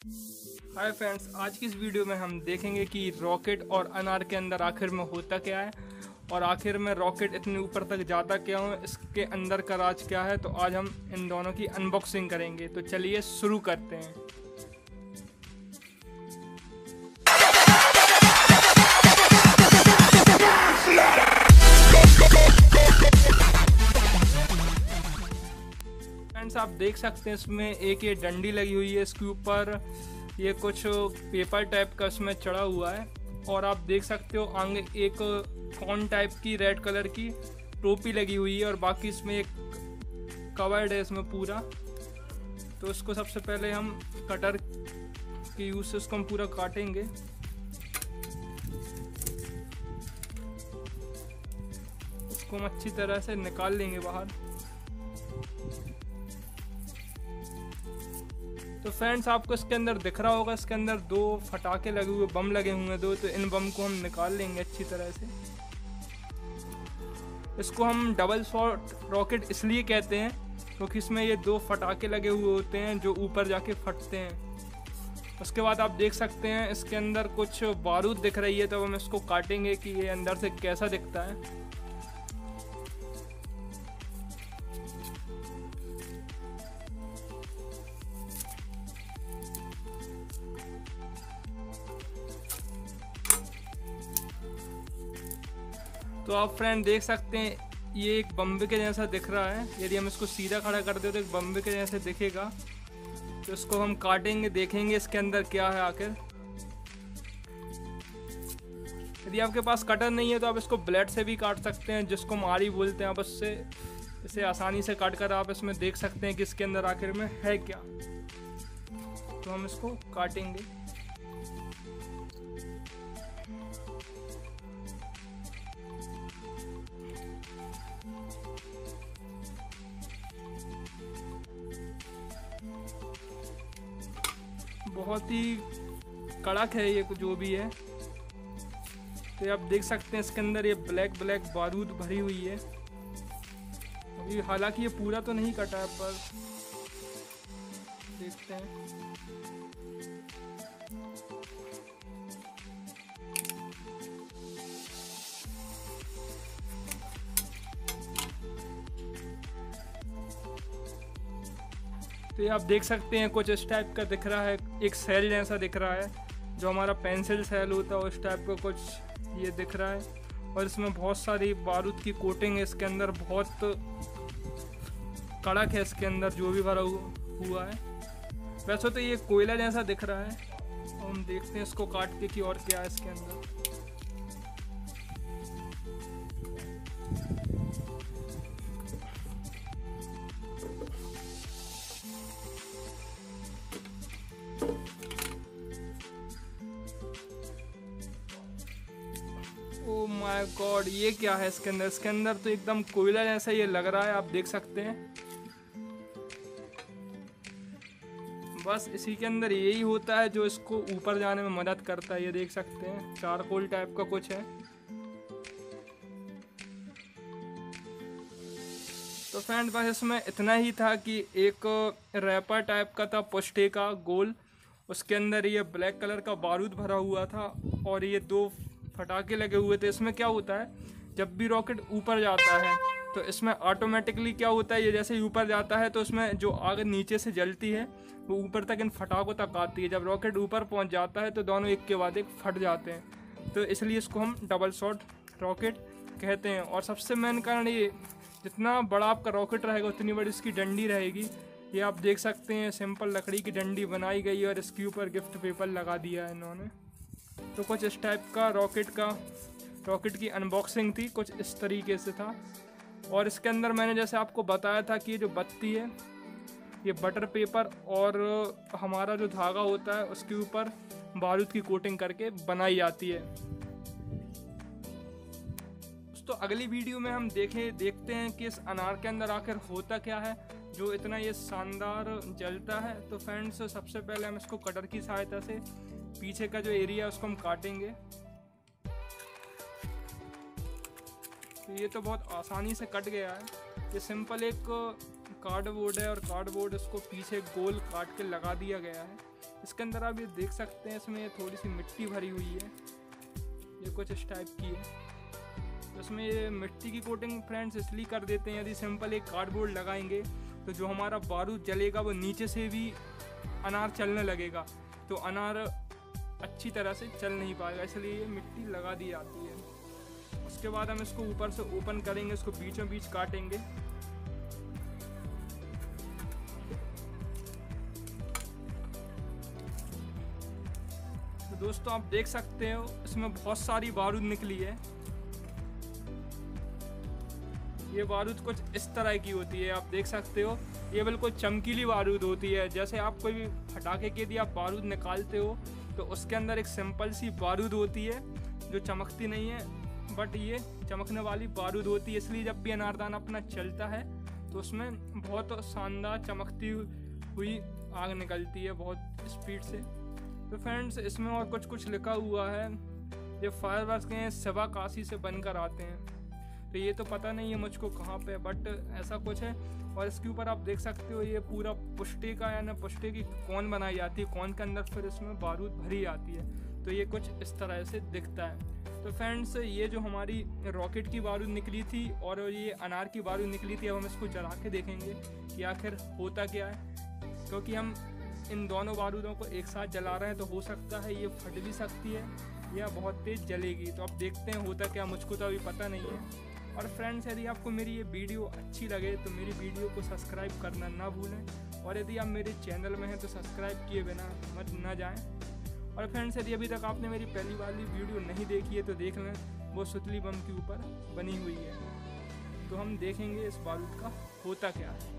Hi friends, आज की इस वीडियो में हम देखेंगे कि रॉकेट और अनार के अंदर आखिर में होता क्या है और आखिर में रॉकेट इतने ऊपर तक जाता क्यों है, इसके अंदर का राज क्या है। तो आज हम इन दोनों की अनबॉक्सिंग करेंगे। तो चलिए शुरू करते हैं। फ्रेंड्स, आप देख सकते हैं इसमें एक ये डंडी लगी हुई है, इसके ऊपर ये कुछ पेपर टाइप का इसमें चढ़ा हुआ है और आप देख सकते हो आगे एक कॉर्न टाइप की रेड कलर की टोपी लगी हुई है और बाकी इसमें एक कवर्ड है इसमें पूरा। तो इसको सबसे पहले हम कटर के यूज से इसको हम पूरा काटेंगे। इसको हम अच्छी तरह से निकाल लेंगे बाहर। तो फ्रेंड्स, आपको इसके अंदर दिख रहा होगा, इसके अंदर दो फटाके लगे हुए, बम लगे हुए हैं दो। तो इन बम को हम निकाल लेंगे अच्छी तरह से। इसको हम डबल शॉट रॉकेट इसलिए कहते हैं क्योंकि इसमें ये दो फटाके लगे हुए होते हैं जो ऊपर जाके फटते हैं। उसके बाद आप देख सकते हैं इसके अंदर कुछ बारूद दिख रही है। तो हम इसको काटेंगे कि ये अंदर से कैसा दिखता है। तो आप फ्रेंड देख सकते हैं ये एक बम्बे के जैसा दिख रहा है। यदि हम इसको सीधा खड़ा कर दे तो एक बम्बे के जैसे दिखेगा। तो इसको हम काटेंगे, देखेंगे इसके अंदर क्या है आखिर। यदि आपके पास कटर नहीं है तो आप इसको ब्लेड से भी काट सकते हैं, जिसको मारी बोलते हैं। आप उससे इसे आसानी से काट कर आप इसमें देख सकते हैं कि इसके अंदर आखिर में है क्या। तो हम इसको काटेंगे। बहुत ही कड़क है ये जो भी है। तो आप देख सकते हैं इसके अंदर ये ब्लैक बारूद भरी हुई है। अभी हालांकि ये पूरा तो नहीं कटा है, पर देखते हैं। तो ये आप देख सकते हैं कुछ इस टाइप का दिख रहा है, एक सेल जैसा दिख रहा है, जो हमारा पेंसिल सेल होता है उस टाइप का कुछ ये दिख रहा है। और इसमें बहुत सारी बारूद की कोटिंग है इसके अंदर, बहुत कड़क है इसके अंदर जो भी भरा हुआ है। वैसे तो ये कोयला जैसा दिख रहा है। और हम देखते हैं इसको काट के कि और क्या है इसके अंदर। ओह माय गॉड, ये क्या है इसके अंदर? इसके अंदर तो एकदम कोयला जैसा ये लग रहा है, आप देख सकते हैं। बस इसी के अंदर यही होता है जो इसको ऊपर जाने में मदद करता है। ये देख सकते हैं चारकोल टाइप का कुछ है। तो फ्रेंड, बस इसमें इतना ही था कि एक रैपर टाइप का था पुष्टे का गोल, उसके अंदर ये ब्लैक कलर का बारूद भरा हुआ था और ये दो फटाके लगे हुए थे। इसमें क्या होता है, जब भी रॉकेट ऊपर जाता है तो इसमें ऑटोमेटिकली क्या होता है, ये जैसे ही ऊपर जाता है तो इसमें जो आग नीचे से जलती है वो ऊपर तक इन फटाकों तक आती है। जब रॉकेट ऊपर पहुंच जाता है तो दोनों एक के बाद एक फट जाते हैं। तो इसलिए इसको हम डबल शॉट रॉकेट कहते हैं। और सबसे मेन कारण ये, जितना बड़ा आपका रॉकेट रहेगा उतनी बड़ी इसकी डंडी रहेगी। ये आप देख सकते हैं सिंपल लकड़ी की डंडी बनाई गई है और इसके ऊपर गिफ्ट पेपर लगा दिया है इन्होंने। तो कुछ इस टाइप का रॉकेट की अनबॉक्सिंग थी, कुछ इस तरीके से था। और इसके अंदर मैंने जैसे आपको बताया था कि ये जो बत्ती है ये बटर पेपर और हमारा जो धागा होता है उसके ऊपर बारूद की कोटिंग करके बनाई जाती है। तो अगली वीडियो में हम देखते हैं कि इस अनार के अंदर आखिर होता क्या है जो इतना ये शानदार जलता है। तो फ्रेंड्स, सबसे पहले हम इसको कटर की सहायता से पीछे का जो एरिया है उसको हम काटेंगे। तो ये तो बहुत आसानी से कट गया है। ये सिंपल एक कार्डबोर्ड है और कार्डबोर्ड इसको पीछे गोल काट के लगा दिया गया है। इसके अंदर आप ये देख सकते हैं, इसमें थोड़ी सी मिट्टी भरी हुई है, ये कुछ इस टाइप की है। तो इसमें ये मिट्टी की कोटिंग फ्रेंड्स इसलिए कर देते हैं, यदि सिंपल एक कार्डबोर्ड लगाएंगे तो जो हमारा बारूद जलेगा वो नीचे से भी अनार चलने लगेगा, तो अनार अच्छी तरह से चल नहीं पाएगा, इसलिए ये मिट्टी लगा दी जाती है। उसके बाद हम इसको ऊपर से ओपन करेंगे, इसको बीचों बीच काटेंगे। तो दोस्तों आप देख सकते हो इसमें बहुत सारी बारूद निकली है। ये बारूद कुछ इस तरह की होती है, आप देख सकते हो ये बिल्कुल चमकीली बारूद होती है। जैसे आप कोई भी फटाके के यदि आप बारूद निकालते हो तो उसके अंदर एक सिंपल सी बारूद होती है जो चमकती नहीं है, बट ये चमकने वाली बारूद होती है। इसलिए जब भी अनारदाना अपना चलता है तो उसमें बहुत शानदार चमकती हुई आग निकलती है बहुत स्पीड से। तो फ्रेंड्स इसमें और कुछ लिखा हुआ है, ये फायरवर्क्स के शिवा काशी से बनकर आते हैं। तो ये तो पता नहीं है मुझको कहाँ पे, बट ऐसा कुछ है। और इसके ऊपर आप देख सकते हो ये पूरा पुष्टे का यानी पुष्टे की कौन बनाई जाती है, कौन के अंदर फिर इसमें बारूद भरी जाती है। तो ये कुछ इस तरह से दिखता है। तो फ्रेंड्स ये जो हमारी रॉकेट की बारूद निकली थी और ये अनार की बारूद निकली थी, अब हम इसको जला के देखेंगे कि आखिर होता क्या है। क्योंकि हम इन दोनों बारूदों को एक साथ जला रहे हैं तो हो सकता है ये फट भी सकती है या बहुत तेज़ जलेगी। तो अब देखते हैं होता क्या, मुझको तो अभी पता नहीं है। और फ्रेंड्स यदि आपको मेरी ये वीडियो अच्छी लगे तो मेरी वीडियो को सब्सक्राइब करना ना भूलें, और यदि आप मेरे चैनल में हैं तो सब्सक्राइब किए बिना मत ना जाएं। और फ्रेंड्स यदि अभी तक आपने मेरी पहली वाली वीडियो नहीं देखी है तो देख लें, वो सुतली बम के ऊपर बनी हुई है। तो हम देखेंगे इस बारूद का होता क्या है।